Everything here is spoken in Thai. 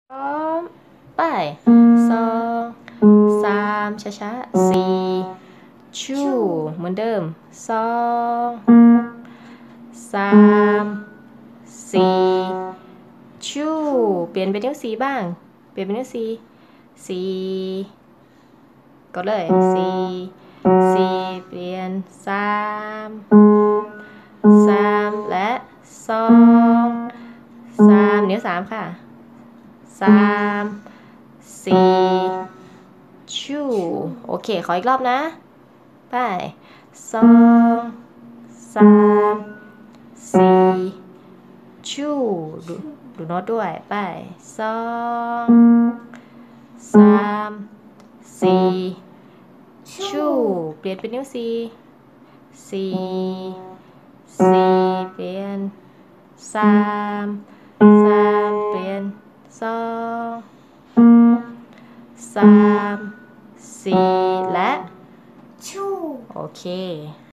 พร้อมไปสองสามช้าๆสี่ชูเหมือนเดิมสองสามสี่ชูเปลี่ยนเป็นนิ้วสี่บ้างเปลี่ยนเป็นนิ้วสี่สี่กดเลยสี่สี่เปลี่ยนสามสามและสองสามนิ้วสามค่ะสามสี่ชูโอเคขออีกรอบนะไปสองสามสี่ชูดูโน้ตด้วยไปสองสามสี่ชูเปลี่ยนเป็นนิ้วสี่สี่สี่เปลี่ยนสามสามเปลี่ยนสองสามสี่และชูโอเค